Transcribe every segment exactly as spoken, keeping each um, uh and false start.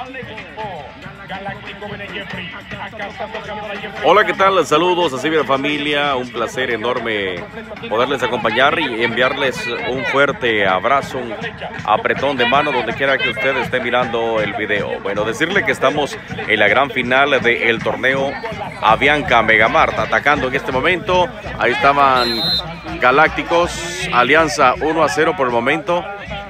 Hola, ¿qué tal? Saludos a Ciber Familia, un placer enorme poderles acompañar y enviarles un fuerte abrazo, un apretón de mano donde quiera que usted esté mirando el video. Bueno, decirle que estamos en la gran final del torneo Avianca Megamart, atacando en este momento. Ahí estaban Galácticos, Alianza uno a cero por el momento.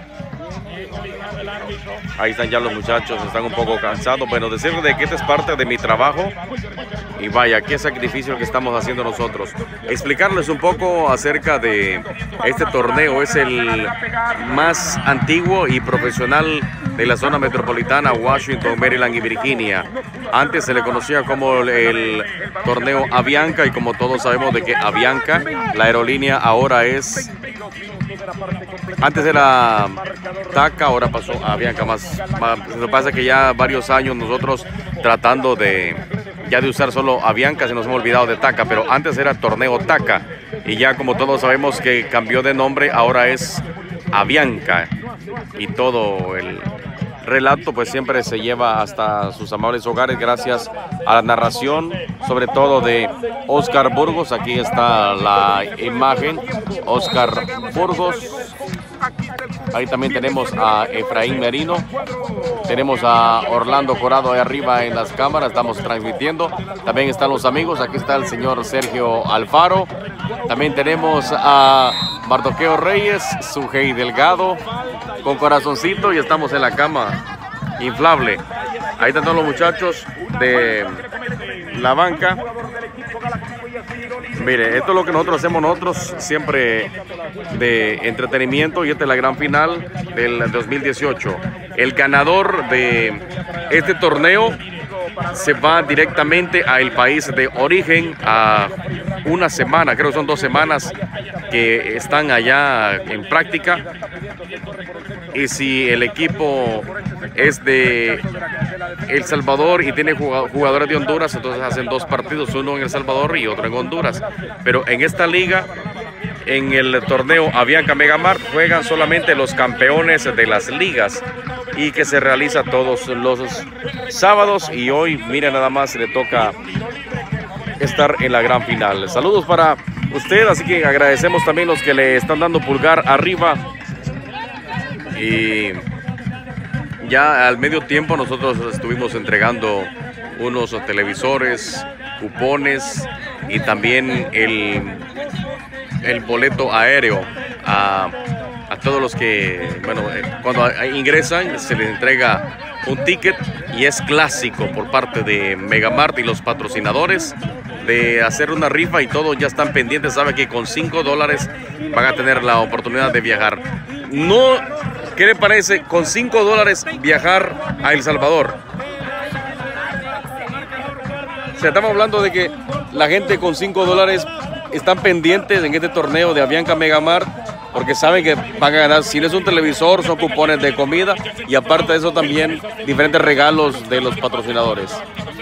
Ahí están ya los muchachos, están un poco cansados. Bueno, decirles de que esta es parte de mi trabajo. Y vaya, qué sacrificio que estamos haciendo nosotros. Explicarles un poco acerca de este torneo. Es el más antiguo y profesional de la zona metropolitana, Washington, Maryland y Virginia. Antes se le conocía como el torneo Avianca, y como todos sabemos de que Avianca, la aerolínea, ahora es... Antes era TACA, ahora pasó a Avianca. Más, más, lo que pasa es que ya varios años nosotros tratando de... ya de usar solo Avianca, se nos hemos olvidado de TACA, pero antes era torneo TACA, y ya como todos sabemos que cambió de nombre, ahora es Avianca, y todo el relato pues siempre se lleva hasta sus amables hogares gracias a la narración, sobre todo de Oscar Burgos. Aquí está la imagen, Oscar Burgos. Ahí también tenemos a Efraín Merino, tenemos a Orlando Corado ahí arriba en las cámaras, estamos transmitiendo. También están los amigos, aquí está el señor Sergio Alfaro, también tenemos a Mardoqueo Reyes, Sujei Delgado, con corazoncito, y estamos en la cama inflable. Ahí están todos los muchachos de la banca. Mire, esto es lo que nosotros hacemos nosotros siempre de entretenimiento, y esta es la gran final del dos mil dieciocho. El ganador de este torneo se va directamente al país de origen a una semana, creo que son dos semanas que están allá en práctica. Y si el equipo es de El Salvador y tiene jugadores de Honduras, entonces hacen dos partidos, uno en El Salvador y otro en Honduras. Pero en esta liga, en el torneo Avianca Megamart, juegan solamente los campeones de las ligas, y que se realiza todos los sábados, y hoy, mira, nada más le toca estar en la gran final. Saludos para usted, así que agradecemos también los que le están dando pulgar arriba. Y ya al medio tiempo nosotros estuvimos entregando unos televisores, cupones y también el, el boleto aéreo a, a todos los que, bueno, cuando ingresan se les entrega un ticket, y es clásico por parte de Megamart y los patrocinadores de hacer una rifa, y todos ya están pendientes, saben que con cinco dólares van a tener la oportunidad de viajar. No, ¿qué le parece con cinco dólares viajar a El Salvador? O sea, estamos hablando de que la gente con cinco dólares están pendientes en este torneo de Avianca Megamart, porque saben que van a ganar. Si no es un televisor, son cupones de comida, y aparte de eso también diferentes regalos de los patrocinadores.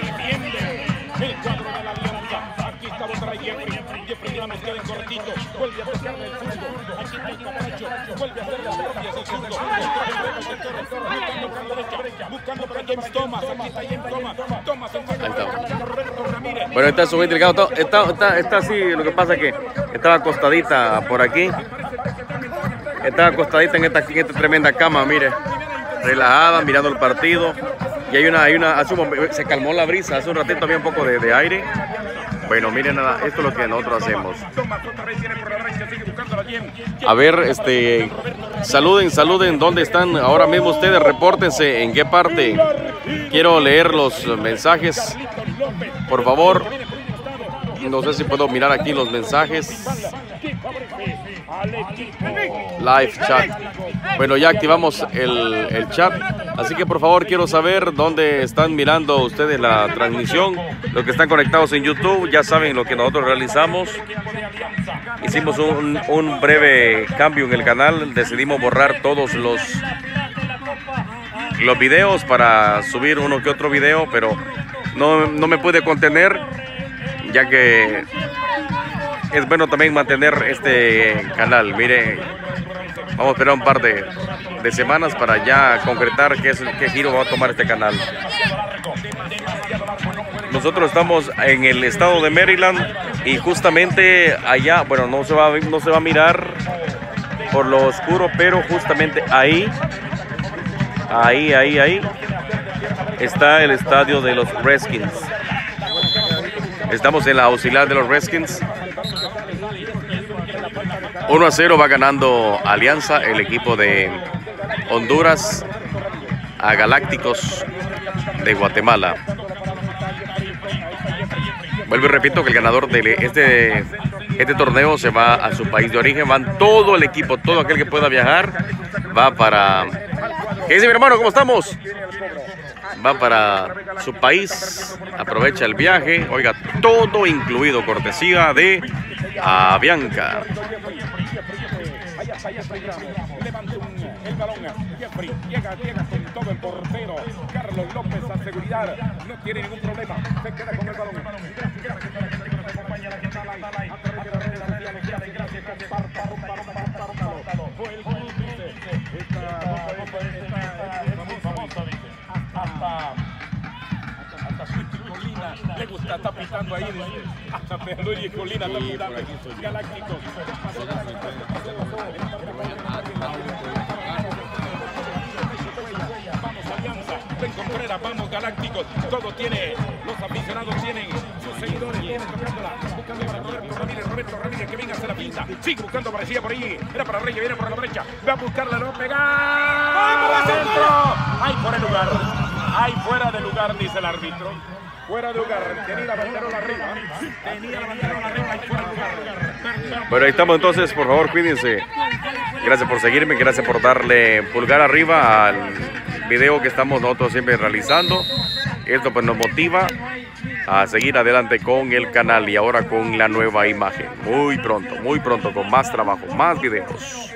Bueno, está Sujei Delgado, está, está, está así. Lo que pasa es que estaba acostadita por aquí, estaba acostadita en esta, en esta tremenda cama, mire, relajada, mirando el partido. Y hay una, hay una, hace un, se calmó la brisa, hace un ratito había un poco de, de aire. Bueno, miren, nada, esto es lo que nosotros hacemos. A ver, este, saluden, saluden, ¿dónde están ahora mismo ustedes? Repórtense, ¿en qué parte? Quiero leer los mensajes, por favor. No sé si puedo mirar aquí los mensajes. Live chat. Bueno, ya activamos el, el chat, así que por favor quiero saber dónde están mirando ustedes la transmisión. Los que están conectados en YouTube ya saben lo que nosotros realizamos. Hicimos un, un breve cambio en el canal, decidimos borrar todos los los videos para subir uno que otro video, pero no, no me pude contener, ya que es bueno también mantener este canal. Mire, vamos a esperar un par de de semanas para ya concretar qué, es, qué giro va a tomar este canal. Nosotros estamos en el estado de Maryland y justamente allá, bueno, no se va, no se va a mirar por lo oscuro, pero justamente ahí, ahí, ahí, ahí está el estadio de los Redskins. Estamos en la auxiliar de los Redskins. uno a cero va ganando Alianza, el equipo de Honduras, a Galácticos de Guatemala. Vuelvo y repito que el ganador de este, este torneo se va a su país de origen. Van todo el equipo, todo aquel que pueda viajar, va para... ¿Qué dice mi hermano? ¿Cómo estamos? Va para su país, aprovecha el viaje, oiga, todo incluido, cortesía de Avianca. El balón, Jeffrey llega, llega con todo el portero. Carlos López a seguridad, no tiene ningún problema, se queda con el balón. Le gusta, está pitando ahí, hasta Pedro y Colina está pitando. Galácticos. Vamos Alianza, ven Contreras, vamos Galácticos. Todo tiene, los aficionados tienen sus seguidores. Viene tocándola, buscando para Roberto Ramírez, Roberto Ramírez que venga a hacer la pinta. Sigue buscando, parecía por ahí. Era para Reyes, viene por la derecha. Va a buscarla, no pegar. ¡Vamos adentro! ¡Ay, fuera de lugar! ¡Ay, fuera de lugar! Dice el árbitro. Fuera de lugar, tenía la banderola arriba, tenía la banderola arriba y fuera de lugar. Bueno, ahí estamos entonces, por favor, cuídense. Gracias por seguirme, gracias por darle pulgar arriba al video que estamos nosotros siempre realizando. Esto pues nos motiva a seguir adelante con el canal y ahora con la nueva imagen. Muy pronto, muy pronto con más trabajo, más videos.